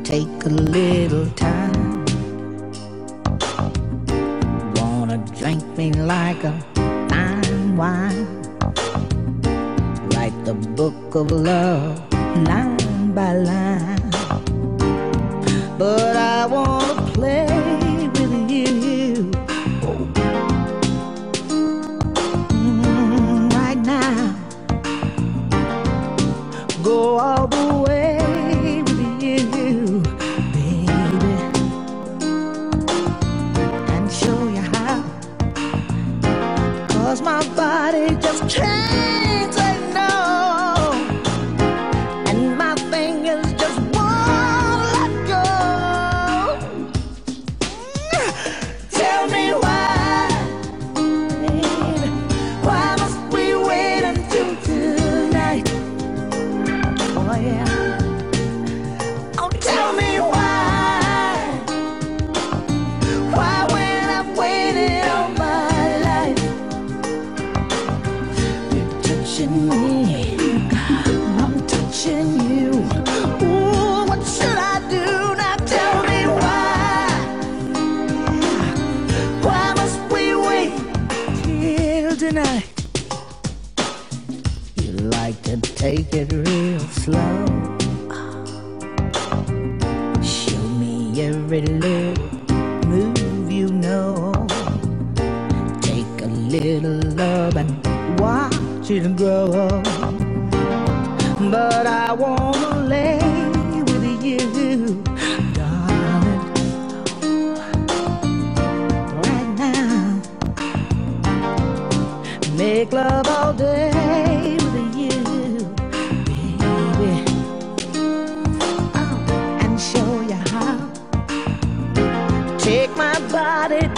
take a little time. Wanna drink me like a fine wine. Write the book of love line by line. But I wanna play with you right now. Go all the way with you, baby, and show you how. 'Cause my body just can't say no, and my fingers just won't let go. Tell me why, baby, why must we wait until tonight? Oh yeah. Oh, tell me why when I've waited all my life. You're touching me, I'm touching you. Ooh, what should I do now? Tell me why must we wait till tonight? You like to take it real slow. Show me every little move you know. Take a little love and watch it grow. But I wanna lay with you, darling, right now. Make love all day with you, baby, and show you how. Take my body